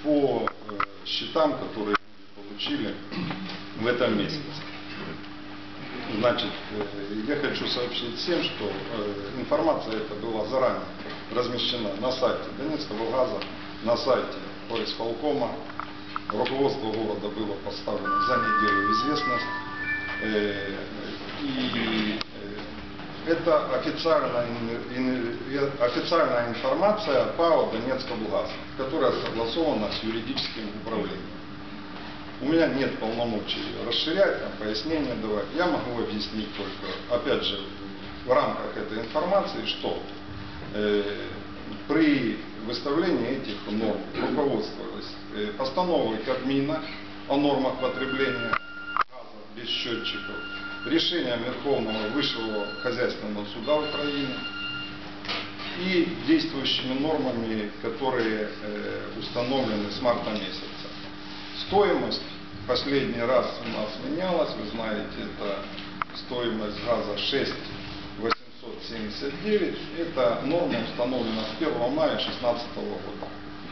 по счетам, которые получили в этом месяце. Значит, я хочу сообщить всем, что информация эта была заранее размещена на сайте Донецкоблгаза, на сайте Горисполкома. Руководство города было поставлено за неделю в известность. И это официальная информация ПАО «Донецкоблгаз», которая согласована с юридическим управлением. У меня нет полномочий расширять, пояснения давать. Я могу объяснить только, опять же, в рамках этой информации, что при выставлении этих норм руководствовалось постановой Кабмина о нормах потребления газа без счетчиков, решением Верховного Высшего хозяйственного суда Украины и действующими нормами, которые установлены с марта месяца. Стоимость последний раз у нас менялась, вы знаете, это стоимость газа 6,879, это норма установлена с 1 мая 2016 года.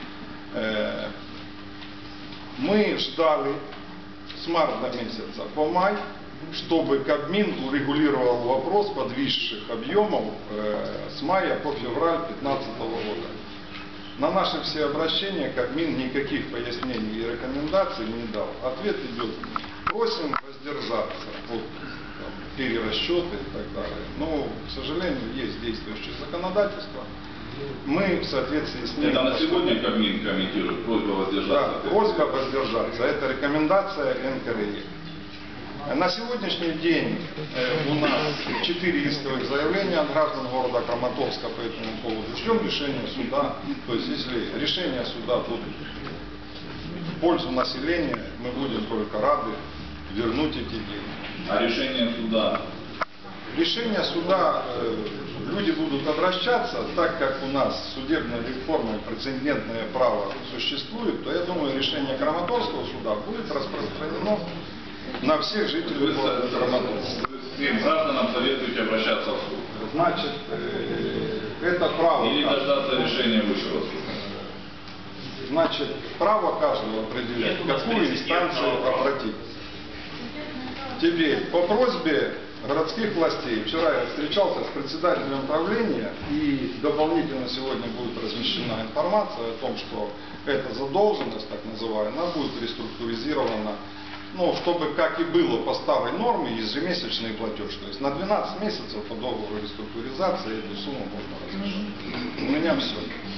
Мы ждали с марта месяца по май, чтобы Кабмин урегулировал вопрос подвисших объемов с мая по февраль 2015 года. На наши все обращения Кабмин никаких пояснений и рекомендаций не дал. Ответ идет: просим воздержаться от перерасчета и так далее. Но, к сожалению, есть действующее законодательство. Мы в соответствии с ним... Это на сегодня Кабмин комментирует просьба воздержаться? Да, просьба воздержаться. Это рекомендация НКРЕ. На сегодняшний день у нас 4 исковых заявления от граждан города Краматорска по этому поводу. Ждем решения суда. То есть, если решение суда будет в пользу населения, мы будем только рады вернуть эти деньги. А решение суда? Решение суда, люди будут обращаться, так как у нас судебной реформой прецедентное право существует, то я думаю, решение Краматорского суда будет распространено на всех жителей города Краматорска. Всем гражданам советуете обращаться в суд? Значит, это право... Или дождаться решения высшего суда? Значит, право каждого определять, в какую инстанцию обратиться. Теперь, по просьбе городских властей, вчера я встречался с председателем правления, и дополнительно сегодня будет размещена информация о том, что эта задолженность, так называемая, она будет реструктуризирована, ну, чтобы, как и было по старой норме, ежемесячный платеж. То есть на 12 месяцев по договору реструктуризации эту сумму можно разрешить. У меня все.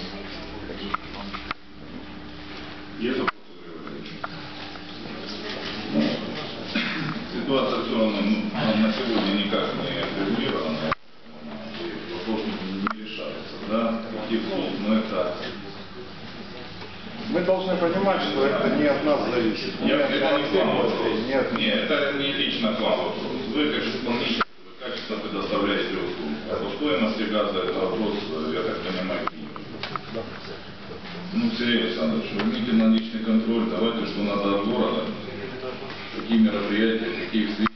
Ситуация все равно на сегодня никак не регулирована. Вопрос не решается, да? Идти в суд, но это... Мы должны понимать, что это не от нас зависит. Это не к вам вопрос. Нет, это не лично к вам вопрос. Вы как исполнитель, вы качественно предоставляете услуги. А по стоимости газа это вопрос, я так понимаю, да. Ну, Сергей Александрович, возьмите наличный контроль, давайте, что надо от города, какие мероприятия, какие встречи.